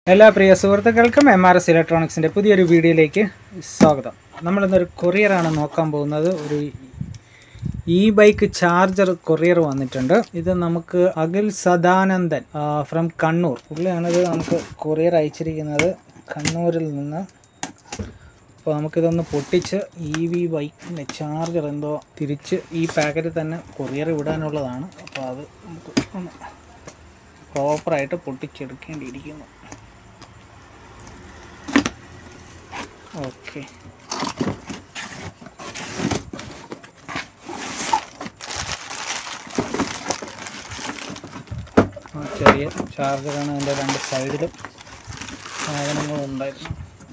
എല്ലാ പ്രിയ സുഹൃത്തുക്കൾക്കും MRS ഇലക്ട്രോണിക്സിൻ്റെ പുതിയൊരു വീഡിയോയിലേക്ക് സ്വാഗതം. നമ്മളിന്നൊരു കൊറിയറാണ് നോക്കാൻ പോകുന്നത്. ഒരു ബൈക്ക് ചാർജർ കൊറിയർ വന്നിട്ടുണ്ട്. ഇത് നമുക്ക് അഖിൽ സദാനന്ദൻ ഫ്രം കണ്ണൂർ, പുള്ളിയാണിത് നമുക്ക് കൊറിയർ അയച്ചിരിക്കുന്നത് കണ്ണൂരിൽ നിന്ന്. അപ്പോൾ നമുക്കിതൊന്ന് പൊട്ടിച്ച് ബൈക്കിൻ്റെ ചാർജർ എന്തോ തിരിച്ച് ഈ പാക്കറ്റിൽ തന്നെ കൊറിയർ വിടാനുള്ളതാണ്. അപ്പോൾ അത് നമുക്ക് ഒന്ന് പ്രോപ്പറായിട്ട് പൊട്ടിച്ചെടുക്കേണ്ടിയിരിക്കുന്നു. ഓക്കെ, ചെറിയ ചാർജറാണ്. അതിൻ്റെ രണ്ട് സൈഡിലും സാധനങ്ങളുണ്ടായിരുന്നു.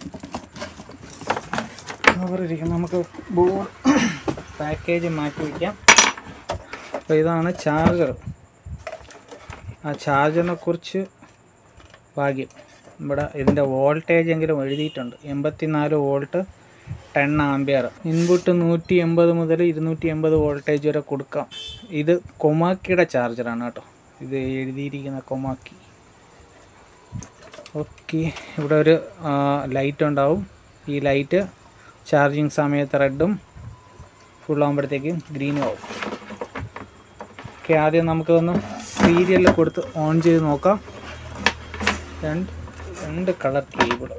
കവറിരിക്കും, നമുക്ക് പാക്കേജ് മാറ്റി വയ്ക്കാം. അപ്പോൾ ഇതാണ് ചാർജർ. ആ ചാർജറിനെ കുറിച്ച് ഭാഗ്യം ഇവിടെ ഇതിൻ്റെ വോൾട്ടേജ് എങ്കിലും എഴുതിയിട്ടുണ്ട്. 84 വോൾട്ട് 10 ആംപിയർ. ഇൻപുട്ട് 180 മുതൽ 280 വോൾട്ടേജ് വരെ കൊടുക്കാം. ഇത് കൊമാക്കിയുടെ ചാർജറാണ് കേട്ടോ, ഇത് എഴുതിയിരിക്കുന്ന കൊമാക്കി. ഓക്കെ, ഇവിടെ ഒരു ലൈറ്റ് ഉണ്ടാവും. ഈ ലൈറ്റ് ചാർജിങ് സമയത്ത് റെഡും, ഫുൾ ആകുമ്പോഴത്തേക്കും ഗ്രീനും ആവും. ഓക്കെ, ആദ്യം നമുക്കൊന്ന് സീരിയലിൽ കൊടുത്ത് ഓൺ ചെയ്ത് നോക്കാം. രണ്ട് കളർ കേബിൾ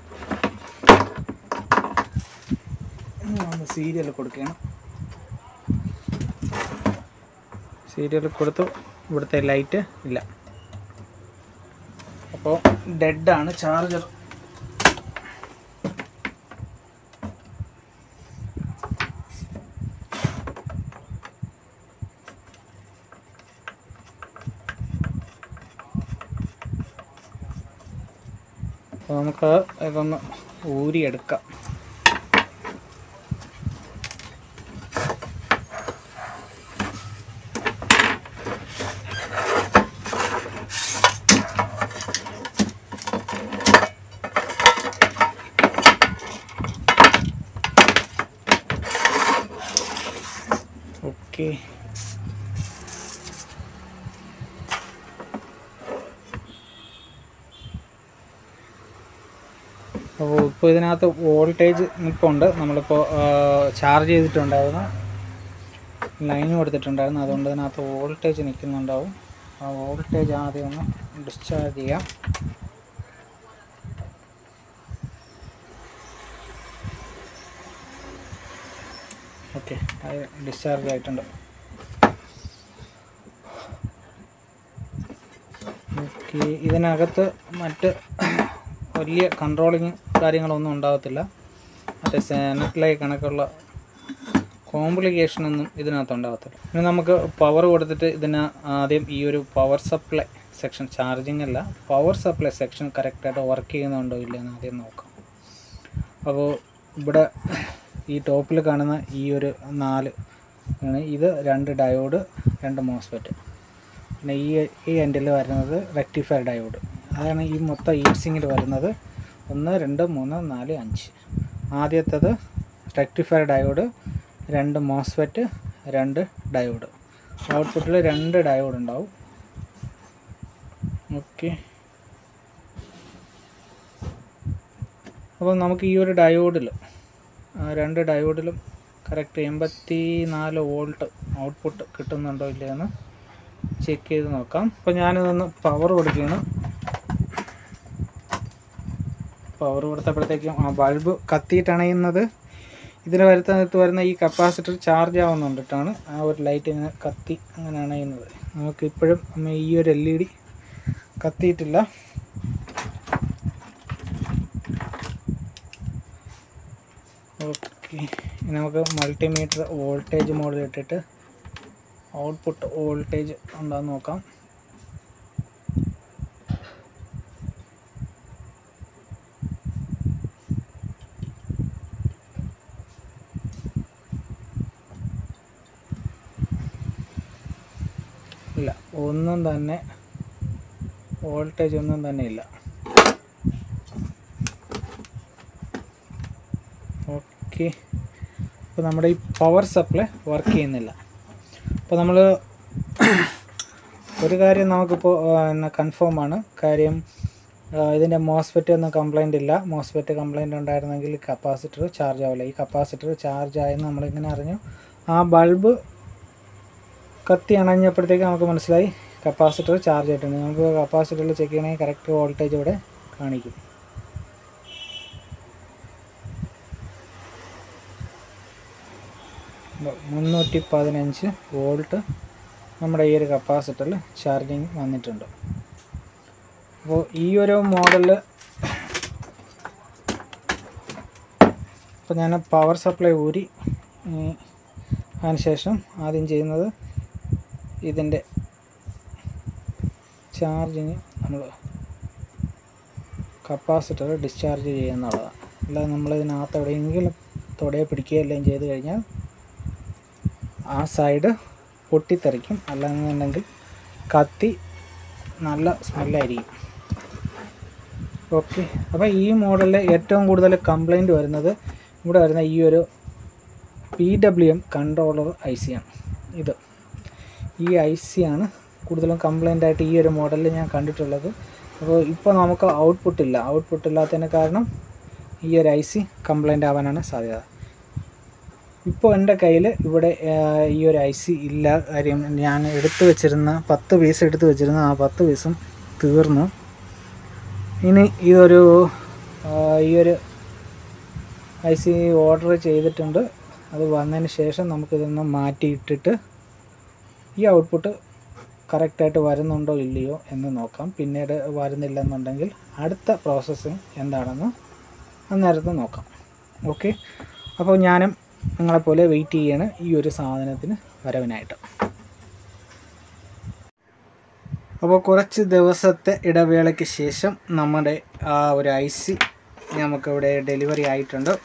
സീരിയൽ കൊടുക്കണം. സീരിയൽ കൊടുത്തു, ഇവിടുത്തെ ലൈറ്റ് ഇല്ല. അപ്പോൾ ഡെഡാണ് ചാർജർ. അപ്പോൾ നമുക്ക് ഇതൊന്ന് ഊരിയെടുക്കാം. ഓക്കെ, അപ്പോൾ ഇപ്പോൾ ഇതിനകത്ത് വോൾട്ടേജ് നിൽപ്പുണ്ട്. നമ്മളിപ്പോൾ ചാർജ് ചെയ്തിട്ടുണ്ടായിരുന്നു, ലൈൻ കൊടുത്തിട്ടുണ്ടായിരുന്നു, അതുകൊണ്ട് ഇതിനകത്ത് വോൾട്ടേജ് നിൽക്കുന്നുണ്ടാവും. ആ വോൾട്ടേജ് ആദ്യം ഒന്ന് ഡിസ്ചാർജ് ചെയ്യാം. ഓക്കെ, അത് ഡിസ്ചാർജ് ആയിട്ടുണ്ട്. ഓക്കെ, ഇതിനകത്ത് മറ്റ് വലിയ കൺട്രോളിങ് കാര്യങ്ങളൊന്നും ഉണ്ടാകത്തില്ല. മറ്റേ നെറ്റ്ലൈ കണക്കുള്ള കോംപ്ലിക്കേഷനൊന്നും ഇതിനകത്ത് ഉണ്ടാകത്തില്ല. ഇനി നമുക്ക് പവർ കൊടുത്തിട്ട് ഇതിന് ആദ്യം ഈ ഒരു പവർ സപ്ലൈ സെക്ഷൻ, ചാർജിങ് അല്ല, പവർ സപ്ലൈ സെക്ഷൻ കറക്റ്റായിട്ട് വർക്ക് ചെയ്യുന്നുണ്ടോ ഇല്ലയെന്ന് ആദ്യം നോക്കാം. അപ്പോൾ ഇവിടെ ഈ ടോപ്പിൽ കാണുന്ന ഈ ഒരു 4 ആണ്. ഇത് 2 ഡയോഡ്, 2 മോസ്ഫെറ്റ്. പിന്നെ ഈ എൻഡിൽ വരുന്നത് റെക്ടിഫയർ ഡയോഡ്. അതാണ് ഈ മൊത്തം ഈസിങ്ങിൽ വരുന്നത്. 1 2 3 4 5. ആദ്യത്തേത് റെക്ടിഫയർ ഡയോഡ്, 2 മോസ്ഫെറ്റ്, 2 ഡയോഡ്. ഔട്ട്പുട്ടിൽ 2 ഡയോഡ് ഉണ്ടാവും. ഓക്കെ, അപ്പോൾ നമുക്ക് ഈ ഒരു ഡയോഡിൽ 2 ഡയോഡിലും കറക്റ്റ് 84 വോൾട്ട് ഔട്ട്പുട്ട് കിട്ടുന്നുണ്ടോ ഇല്ലയെന്ന് ചെക്ക് ചെയ്ത് നോക്കാം. അപ്പോൾ ഞാനിതൊന്ന് പവർ കൊടുക്കുകയാണ്. പവർ കൊടുത്തപ്പോഴത്തേക്കും ആ ബൾബ് കത്തിയിട്ടണയുന്നത്. ഇതിന് വരുന്ന ഈ കപ്പാസിറ്റർ ചാർജ് ആവുന്നുണ്ടിട്ടാണ് ആ ഒരു ലൈറ്റ് ഇങ്ങനെ കത്തി അങ്ങനെ അണയുന്നത്. നമുക്കിപ്പോഴും ഈ ഒരു LED കത്തിയിട്ടില്ല. ഓക്കെ, നമുക്ക് മൾട്ടിമീറ്റർ വോൾട്ടേജ് മോഡിൽ ഇട്ടിട്ട് ഔട്ട്പുട്ട് വോൾട്ടേജ് ഉണ്ടാകുന്ന നോക്കാം. ഇല്ല, ഒന്നും തന്നെ വോൾട്ടേജ് ഒന്നും തന്നെ ഇല്ല. ഓക്കെ, ഇപ്പോൾ നമ്മുടെ ഈ പവർ സപ്ലൈ വർക്ക് ചെയ്യുന്നില്ല. അപ്പോൾ നമ്മൾ ഒരു കാര്യം നമുക്കിപ്പോൾ കൺഫേം ആണ്. കാര്യം ഇതിൻ്റെ മോസ്ഫെറ്റ് ഒന്നും കംപ്ലൈൻ്റ് ഇല്ല. മോസ്ഫെറ്റ് കംപ്ലൈൻ്റ് ഉണ്ടായിരുന്നെങ്കിൽ കപ്പാസിറ്റർ ചാർജ് ആവില്ല. ഈ കപ്പാസിറ്റർ ചാർജ് ആയെന്ന് നമ്മളിങ്ങനെ അറിഞ്ഞു. ആ ബൾബ് കത്തി അണഞ്ഞപ്പോഴത്തേക്ക് നമുക്ക് മനസ്സിലായി കപ്പാസിറ്റർ ചാർജ് ആയിട്ടുണ്ട്. നമുക്ക് കപ്പാസിറ്ററിൽ ചെക്ക് ചെയ്യണമെങ്കിൽ കറക്റ്റ് വോൾട്ടേജ് ഇവിടെ കാണിക്കും. $315 വോൾട്ട് നമ്മുടെ ഈ ഒരു കപ്പാസിറ്ററിൽ ചാർജിങ് വന്നിട്ടുണ്ട്. അപ്പോൾ ഈ ഒരു മോഡലിൽ ഇപ്പോൾ ഞാൻ പവർ സപ്ലൈ ഊരി അതിനുശേഷം ആദ്യം ചെയ്യുന്നത് ഇതിൻ്റെ ചാർജിങ് നമ്മൾ കപ്പാസിറ്റർ ഡിസ്ചാർജ് ചെയ്യുന്നുള്ളതാണ്. അല്ലാതെ നമ്മളിതിനകത്ത് എവിടെയെങ്കിലും തൊടയെ പിടിക്കുകയെല്ലാം ചെയ്ത് കഴിഞ്ഞാൽ ആ സൈഡ് പൊട്ടിത്തെറിക്കും. അല്ലാന്നുണ്ടെങ്കിൽ കത്തി നല്ല സ്മെല്ലായിരിക്കും. ഓക്കെ, അപ്പോൾ ഈ മോഡലിൽ ഏറ്റവും കൂടുതൽ കംപ്ലൈൻറ്റ് വരുന്നത് ഇവിടെ വരുന്ന ഈ ഒരു PWM കൺട്രോളർ IC ആണ്. ഈ IC ആണ് കൂടുതലും കംപ്ലൈൻ്റ് ആയിട്ട് ഈ ഒരു മോഡലിൽ ഞാൻ കണ്ടിട്ടുള്ളത്. അപ്പോൾ ഇപ്പോൾ നമുക്ക് ഔട്ട്പുട്ട് ഇല്ലാത്തതിന് കാരണം ഈ ഒരു IC കംപ്ലൈൻ്റ് ആവാനാണ് സാധ്യത. ഇപ്പോൾ എൻ്റെ കയ്യിൽ ഇവിടെ ഈ ഒരു IC ഇല്ല. കാര്യം ഞാൻ എടുത്തു വെച്ചിരുന്ന 10 പീസ് എടുത്തു വെച്ചിരുന്ന ആ 10 പീസും തീർന്നു. ഇനി ഈ ഒരു IC ഓർഡർ ചെയ്തിട്ടുണ്ട്. അത് വന്നതിന് ശേഷം നമുക്കിതൊന്ന് മാറ്റിയിട്ടിട്ട് ഈ ഔട്ട്പുട്ട് കറക്റ്റായിട്ട് വരുന്നുണ്ടോ ഇല്ലയോ എന്ന് നോക്കാം. പിന്നീട് വരുന്നില്ലെന്നുണ്ടെങ്കിൽ അടുത്ത പ്രോസസ്സിങ് എന്താണെന്ന് അന്നേരത്ത് നോക്കാം. ഓക്കെ, അപ്പോൾ ഞാനും നിങ്ങളെപ്പോലെ വെയിറ്റ് ചെയ്യാണ് ഈ ഒരു സാധനത്തിന് വരവിനായിട്ട്. അപ്പോൾ കുറച്ച് ദിവസത്തെ ഇടവേളയ്ക്ക് ശേഷം നമ്മുടെ ആ ഒരു IC നമുക്കിവിടെ ഡെലിവറി ആയിട്ടുണ്ട്.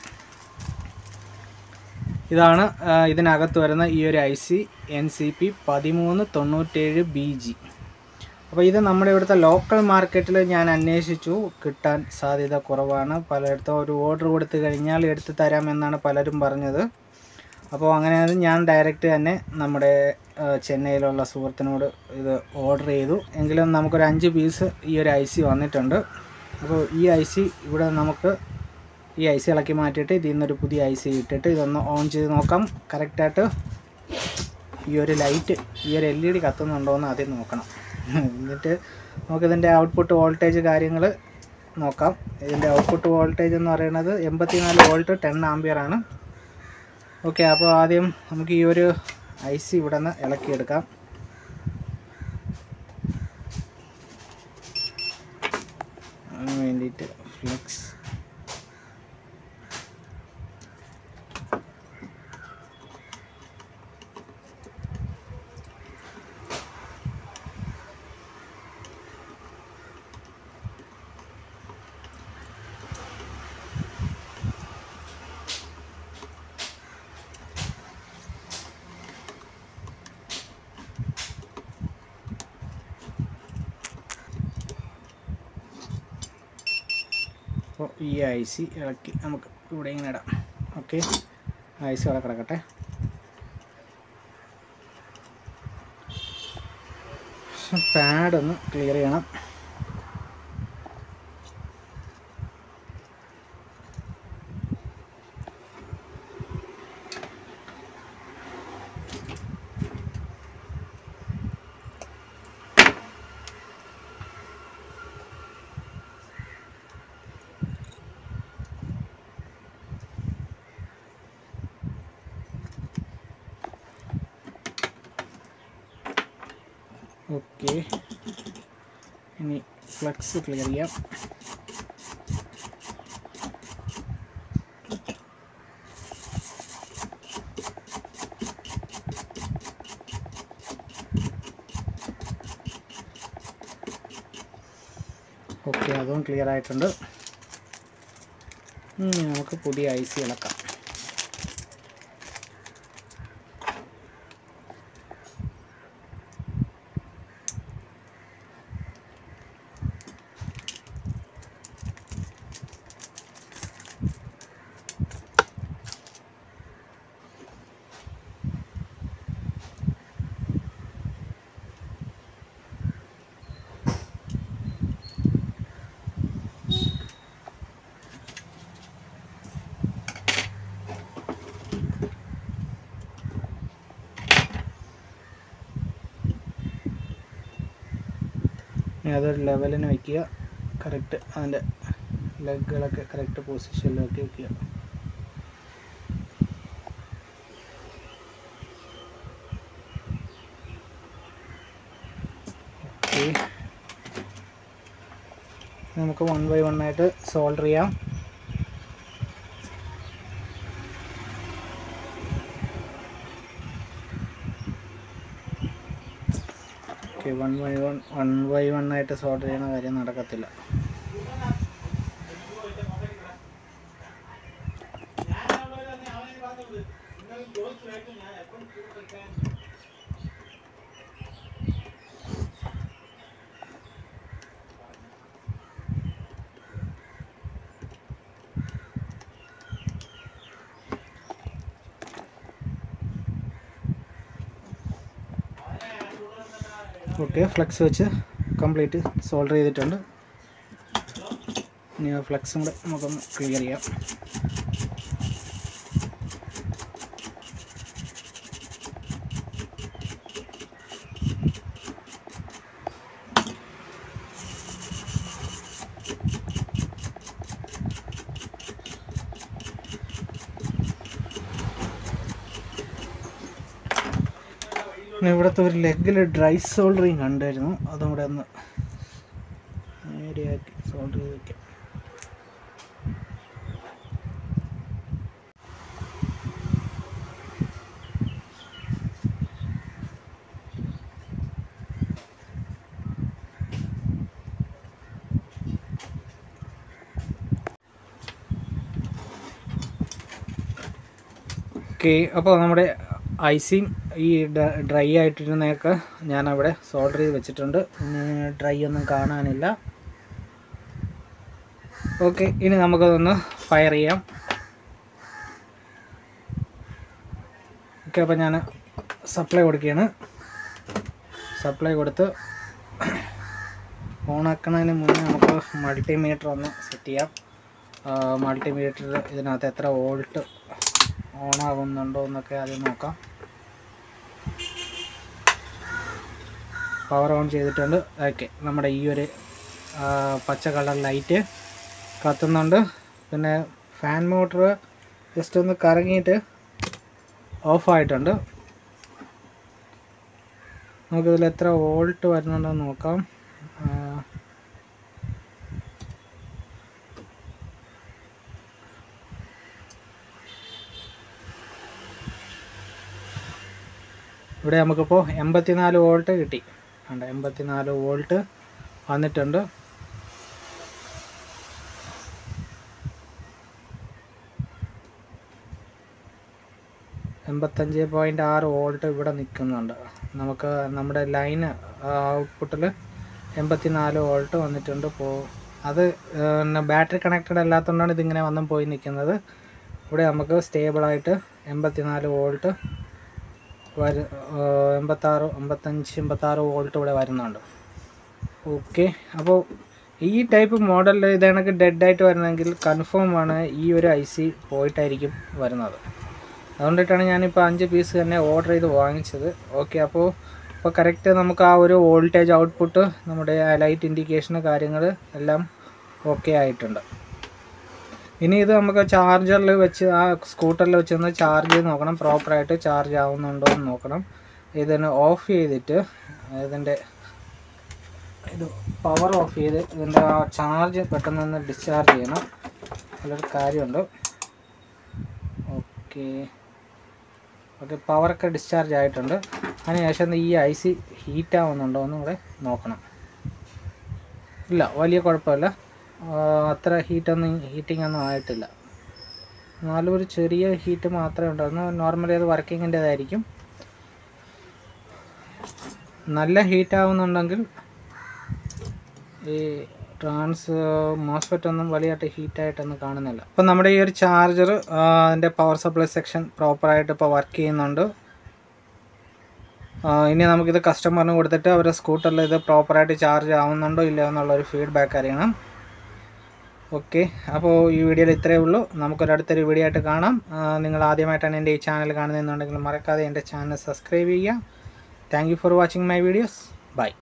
ഇതാണ് ഇതിനകത്ത് വരുന്ന ഈ ഒരു IC NCP 1397BG. അപ്പോൾ ഇത് നമ്മുടെ ഇവിടുത്തെ ലോക്കൽ മാർക്കറ്റിൽ ഞാൻ അന്വേഷിച്ചു, കിട്ടാൻ സാധ്യത കുറവാണ്. പലയിടത്തും ഒരു ഓർഡർ കൊടുത്തു കഴിഞ്ഞാൽ എടുത്തു തരാമെന്നാണ് പലരും പറഞ്ഞത്. അപ്പോൾ അങ്ങനെ ഞാൻ ഡയറക്റ്റ് തന്നെ നമ്മുടെ ചെന്നൈയിലുള്ള സുഹൃത്തിനോട് ഇത് ഓർഡർ ചെയ്തു. എങ്കിലും നമുക്കൊരു 5 പീസ് ഈ ഒരു IC വന്നിട്ടുണ്ട്. അപ്പോൾ ഈ IC ഇവിടെ നമുക്ക് ഈ IC ഇളക്കി മാറ്റിയിട്ട് ഇതിൽ നിന്നൊരു പുതിയ IC ഇട്ടിട്ട് ഇതൊന്ന് ഓൺ ചെയ്ത് നോക്കാം. കറക്റ്റായിട്ട് ഈ ഒരു ലൈറ്റ്, ഈ ഒരു LED കത്തുന്നുണ്ടോ എന്ന് ആദ്യം നോക്കണം. എന്നിട്ട് നമുക്കിതിൻ്റെ ഔട്ട്പുട്ട് വോൾട്ടേജ് കാര്യങ്ങൾ നോക്കാം. ഇതിൻ്റെ ഔട്ട്പുട്ട് വോൾട്ടേജ് എന്ന് പറയുന്നത് 84 വോൾട്ട് 10 ആമ്പിയറാണ്. ഓക്കെ, അപ്പോൾ ആദ്യം നമുക്ക് ഈ ഒരു IC ഇവിടെ നിന്ന് ഇളക്കിയെടുക്കാം. അതിന് വേണ്ടിയിട്ട് ഫ്ലെക്സ് അപ്പോൾ ഈ IC ഇളക്കി നമുക്ക് ഇവിടെ ഇങ്ങനെ ഇടാം. ഓക്കെ, IC ഇവിടെ കിടക്കട്ടെ. പാഡൊന്ന് ക്ലിയർ ചെയ്യണം. ഓക്കെ, ഇനി ഫ്ലക്സ് ക്ലിയർ ചെയ്യാം. ഓക്കെ, അതും ക്ലിയർ ആയിട്ടുണ്ട്. ഇനി നമുക്ക് പുതിയ IC ഇളക്കാം. അതൊരു ലെവലിന് വയ്ക്കുക. കറക്റ്റ് അതിൻ്റെ ലെഗുകളൊക്കെ കറക്റ്റ് പൊസിഷനിലൊക്കെ വയ്ക്കുക. ഓക്കെ, നമുക്ക് 1 by 1 ആയിട്ട് സോൾഡർ ചെയ്യാം. ഓക്കെ, 1 by 1 ആയിട്ട് സോൾഡർ ചെയ്യുന്ന കാര്യം നടക്കത്തില്ല. ഓക്കെ, ഫ്ലെക്സ് വെച്ച് കംപ്ലീറ്റ് സോൾഡർ ചെയ്തിട്ടുണ്ട്. ഇനി ആ ഫ്ലെക്സും കൂടെ നമുക്കൊന്ന് ക്ലിയർ ചെയ്യാം. പിന്നെ ഇവിടുത്തെ ഒരു ലെഗിൽ ഡ്രൈ സോൾഡറിങ് കണ്ടായിരുന്നു, അതും കൂടെ ഒന്ന് നേരെയാക്കി സോൾഡർ ചെയ്ത് വയ്ക്കാം. ഓക്കെ, അപ്പോൾ നമ്മുടെ ഐസിങ് ഈ ഡ്രൈ ആയിട്ടിരുന്നതൊക്കെ ഞാനവിടെ സോൾഡർ ചെയ്ത് വെച്ചിട്ടുണ്ട്. ഡ്രൈ ഒന്നും കാണാനില്ല. ഓക്കെ, ഇനി നമുക്കതൊന്ന് ഫയർ ചെയ്യാം. ഓക്കെ, അപ്പോൾ ഞാൻ സപ്ലൈ കൊടുക്കുകയാണ്. സപ്ലൈ കൊടുത്ത് ഓണാക്കുന്നതിന് മുന്നേ നമുക്ക് മൾട്ടിമീറ്റർ ഒന്ന് സെറ്റ് ചെയ്യാം. മൾട്ടിമീറ്ററിൽ ഇതിനകത്ത് എത്ര വോൾട്ട് ഓണാകുന്നുണ്ടോ എന്നൊക്കെ ആദ്യം നോക്കാം. പവർ ഓൺ ചെയ്തിട്ടുണ്ട്. ഓക്കെ, നമ്മുടെ ഈ ഒരു പച്ച കളർ ലൈറ്റ് കത്തുന്നുണ്ട്. പിന്നെ ഫാൻ മോട്ടർ ജസ്റ്റ് ഒന്ന് കറങ്ങിയിട്ട് ഓഫായിട്ടുണ്ട്. നമുക്കിതിൽ എത്ര വോൾട്ട് വരുന്നുണ്ടെന്ന് നോക്കാം. ഇവിടെ നമുക്കിപ്പോൾ 84 വോൾട്ട് കിട്ടി. 84 വോൾട്ട് വന്നിട്ടുണ്ട്. .6 വോൾട്ട് ഇവിടെ നിൽക്കുന്നുണ്ട്. നമുക്ക് നമ്മുടെ ലൈൻ ഔട്ട്പുട്ടിൽ 84 വോൾട്ട് വന്നിട്ടുണ്ട്. ഇപ്പോൾ അത് ബാറ്ററി കണക്റ്റഡ് അല്ലാത്തതുകൊണ്ടാണ് ഇതിങ്ങനെ വന്നും പോയി നിൽക്കുന്നത്. ഇവിടെ നമുക്ക് സ്റ്റേബിളായിട്ട് 84 വോൾട്ട് 86 വോൾട്ട് ഇവിടെ വരുന്നുണ്ട്. ഓക്കെ, അപ്പോൾ ഈ ടൈപ്പ് മോഡലിൽ ഇതേണക്ക് ഡെഡായിട്ട് വരണമെങ്കിൽ കൺഫേം ആണ് ഈ ഒരു IC പോയിട്ടായിരിക്കും വരുന്നത്. അതുകൊണ്ടിട്ടാണ് ഞാനിപ്പോൾ 5 പീസ് തന്നെ ഓർഡർ ചെയ്ത് വാങ്ങിച്ചത്. ഓക്കെ, അപ്പോൾ കറക്റ്റ് നമുക്ക് ആ ഒരു വോൾട്ടേജ് ഔട്ട്പുട്ട് നമ്മുടെ ലൈറ്റ് ഇൻഡിക്കേഷന് കാര്യങ്ങൾ എല്ലാം ഓക്കെ ആയിട്ടുണ്ട്. ഇനി ഇത് നമുക്ക് ചാർജറിൽ വെച്ച് ആ സ്കൂട്ടറിൽ വെച്ചൊന്ന് ചാർജ് ചെയ്ത് നോക്കണം, പ്രോപ്പറായിട്ട് ചാർജ് ആവുന്നുണ്ടോ എന്ന് നോക്കണം. ഇതിന് ഓഫ് ചെയ്തിട്ട് ഇതിൻ്റെ ഇത് പവർ ഓഫ് ചെയ്ത് ഇതിൻ്റെ ആ ചാർജ് പെട്ടെന്നൊന്ന് ഡിസ്ചാർജ് ചെയ്യണം. അതിലൊരു കാര്യമുണ്ട്. ഓക്കെ, പവറൊക്കെ ഡിസ്ചാർജ് ആയിട്ടുണ്ട്. അതിനുശേഷം ഈ IC ഹീറ്റ് ആവുന്നുണ്ടോ എന്നും കൂടെ നോക്കണം. ഇല്ല, വലിയ കുഴപ്പമില്ല, അത്ര ഹീറ്റിംഗ് ഒന്നും ആയിട്ടില്ല. എന്നാലും ഒരു ചെറിയ ഹീറ്റ് മാത്രമേ ഉണ്ടായിരുന്നു. നോർമലി അത് വർക്കിങ്ങിൻ്റെതായിരിക്കും. നല്ല ഹീറ്റ് ആവുന്നുണ്ടെങ്കിൽ ഈ മോസ്ഫെറ്റ് ഒന്നും വലിയായിട്ട് ഹീറ്റായിട്ടൊന്നും കാണുന്നില്ല. അപ്പം നമ്മുടെ ഈ ഒരു ചാർജർ അതിൻ്റെ പവർ സപ്ലൈ സെക്ഷൻ പ്രോപ്പറായിട്ട് ഇപ്പോൾ വർക്ക് ചെയ്യുന്നുണ്ട്. ഇനി നമുക്കിത് കസ്റ്റമറിന് കൊടുത്തിട്ട് അവരുടെ സ്കൂട്ടറിൽ ഇത് പ്രോപ്പറായിട്ട് ചാർജ് ആവുന്നുണ്ടോ ഇല്ലയോ എന്നുള്ളൊരു ഫീഡ്ബാക്ക് അറിയണം. ഓക്കെ, അപ്പോൾ ഈ വീഡിയോയിൽ ഇത്രയേ ഉള്ളൂ. നമുക്കൊരടുത്തൊരു വീഡിയോ ആയിട്ട് കാണാം. നിങ്ങൾ ആദ്യമായിട്ടാണ് എൻ്റെ ഈ ചാനൽ കാണുന്നതെന്നുണ്ടെങ്കിൽ മറക്കാതെ എൻ്റെ ചാനൽ സബ്സ്ക്രൈബ് ചെയ്യുക. Thank you for watching my videos. By.